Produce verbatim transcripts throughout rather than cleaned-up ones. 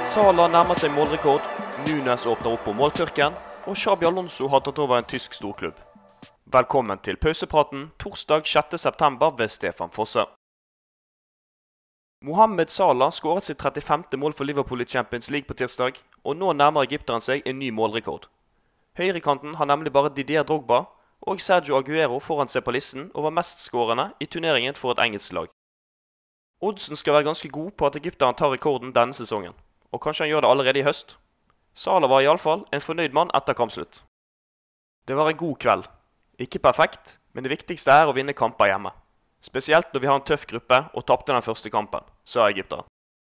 Salah nærmer seg målrekord, Núñez åpner opp på måltørken, og Xabi Alonso har tatt over en tysk storklubb. Velkommen til pausepraten torsdag sjette september ved Stefan Fosse. Mohamed Salah skåret sitt trettifemte mål for Liverpool i Champions League på tirsdag, og nå nærmer egypteren seg en ny målrekord. Høyrekanten har nemlig bare Didier Drogba og Sergio Aguero foran seg på listen over mest skårende i turneringen for et engelsk lag. Oddsen skal være ganske god på at egypteren tar rekorden denne sesongen, og kanskje han gjør det allerede i høst. Salah var i alle fall en fornøyd mann etter kampslutt. Det var en god kveld. Ikke perfekt, men det viktigste er å vinne kamper hjemme. Spesielt når vi har en tøff gruppe og tapte den første kampen, sa egypteren.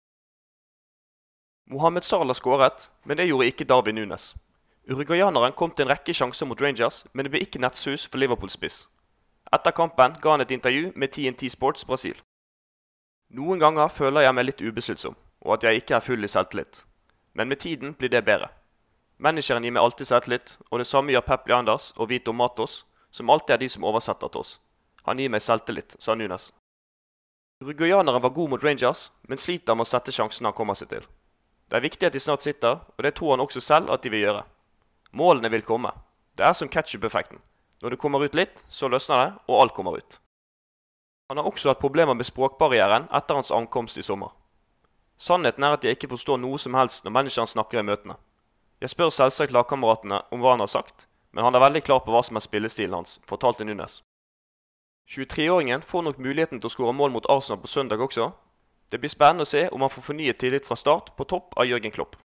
Mohamed Salah skåret, men det gjorde ikke Darwin Núñez. Uruguayaneren kom til en rekke sjanser mot Rangers, men det ble ikke nettsus for Liverpool-spiss. Etter kampen ga han et intervju med T N T Sports Brasil. Noen ganger føler jeg meg litt ubesluttsom, og at jeg ikke er full i selvtillit. Men med tiden blir det bedre. Manageren gir meg alltid selvtillit, og det samme gjør Pep Leanders og Vito Matos, som alltid er de som oversetter til oss. Han gir meg selvtillit, sa Núñez. Uruguayaneren var god mot Rangers, men sliter med å sette sjansen han kommer seg til. Det er viktig at de snart sitter, og det tror han også selv at de vil gjøre. Målene vil komme. Det er som ketchup-effekten. Når det kommer ut litt, så løsner det, og alt kommer ut. Han har også hatt problemer med språkbarrieren etter hans ankomst i sommer. Sannheten er at jeg ikke forstår noe som helst når manageren snakker i møtene. Jeg spør selvsagt lagkameratene om hva han har sagt, men han er veldig klar på hva som er spillestilen hans, fortalte Núñez. tjuetre-åringen får nok muligheten til å skåre mål mot Arsenal på søndag også. Det blir spennende å se om han får fornyet tillit fra start på topp av Jürgen Klopp.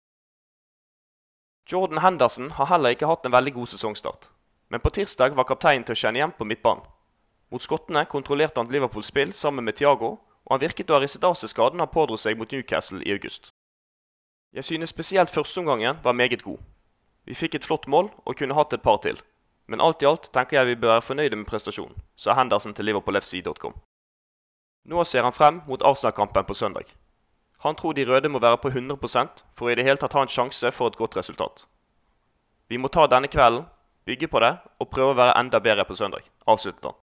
Jordan Henderson har heller ikke hatt en veldig god sesongstart, men på tirsdag var kapteinen til å kjenne hjem på midtbanen. Mot skottene kontrollerte han Liverpools spill sammen med Thiago, og han virket å ha risset av seg skaden han pådro seg mot Newcastle i august. Jeg synes spesielt førsteomgangen var meget god. Vi fikk et flott mål og kunne hatt et par til, men alt i alt tenker jeg vi bør være fornøyde med prestasjonen, sa Henderson til liverpool f c punktum com. Nå ser han frem mot Arsenal-kampen på søndag. Han tror de røde må være på hundre prosent for å i det hele tatt ha en sjanse for et godt resultat. Vi må ta denne kvelden, bygge på det og prøve å være enda bedre på søndag, avsluttet han.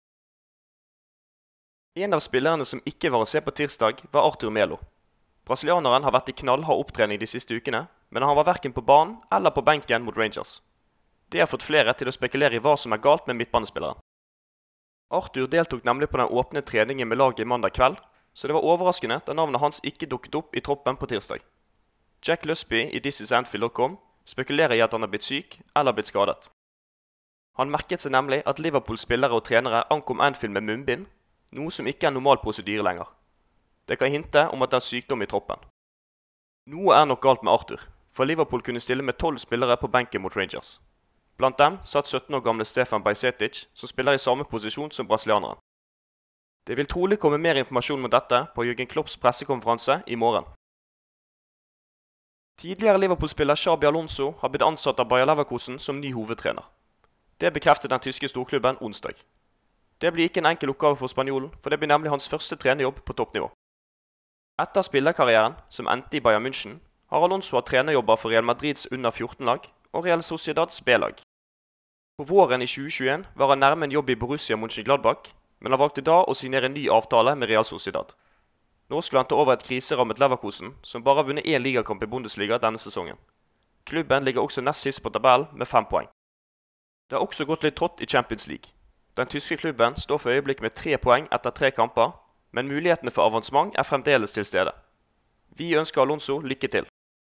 En av spillerne som ikke var å se på tirsdag var Arthur Melo. Brasilianeren har vært i knallhard opptrening de siste ukene, men han var hverken på banen eller på benken mot Rangers. Det har fått flere til å spekulere i hva som er galt med midtbanespilleren. Arthur deltok nemlig på den åpne treningen med laget mandag kveld, så det var overraskende da navnet hans ikke dukket opp i troppen på tirsdag. Jack Lusby i this is anfield punktum com spekulerer i at han har blitt syk eller blitt skadet. Han merket seg nemlig at Liverpools spillere og trenere ankom Anfield med munnbind, noe som ikke er normal prosedyre lenger. Det kan hinte om at det er sykdom i troppen. Noe er nok galt med Arthur, for Liverpool kunne stille med tolv spillere på benken mot Rangers. Blant dem satt sytten år gamle Stefan Bajsetic, som spiller i samme posisjon som brasilianeren. Det vil trolig komme mer informasjon om dette på Jürgen Klopps pressekonferanse i morgen. Tidligere Liverpool-spiller Xabi Alonso har blitt ansatt av Bayer Leverkusen som ny hovedtrener. Det bekreftet den tyske storklubben onsdag. Det blir ikke en enkel oppgave for spanjolen, for det blir nemlig hans første trenerjobb på toppnivå. Etter spillerkarrieren, som endte i Bayern München, har Alonso hatt trenerjobber for Real Madrids under fjorten-lag og Real Sociedads B-lag. På våren i tjue tjueen var han nærme en jobb i Borussia Mönchengladbach, men han valgte da å signere en ny avtale med Real Sociedad. Nå skulle han ta over et kriserammet Leverkusen, som bare har vunnet én ligakamp i Bundesliga denne sesongen. Klubben ligger også nest sist på tabellen med fem poeng. Det har også gått litt trått i Champions League. Den tyske klubben står for øyeblikk med tre poeng etter tre kamper, men mulighetene for avansement er fremdeles til stede. Vi ønsker Alonso lykke til.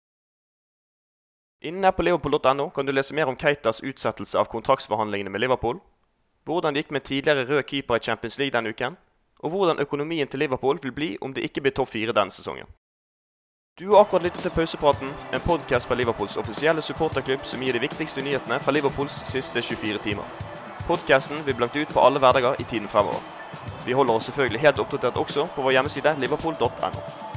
Inne på liverpool punktum no kan du lese mer om Keitas utsettelse av kontraktsforhandlingene med Liverpool, hvordan det gikk med tidligere rød keeper i Champions League denne uken, og hvordan økonomien til Liverpool vil bli om det ikke blir topp fire denne sesongen. Du har akkurat lyttet til Pausepraten, en podcast fra Liverpools offisielle supporterklubb som gir de viktigste nyhetene fra Liverpools siste tjuefire timer. Podcasten vil bli lagt ut på alle hverdager i tiden fremover. Vi holder oss selvfølgelig helt oppdatert også på vår hjemmeside liverpool punktum no.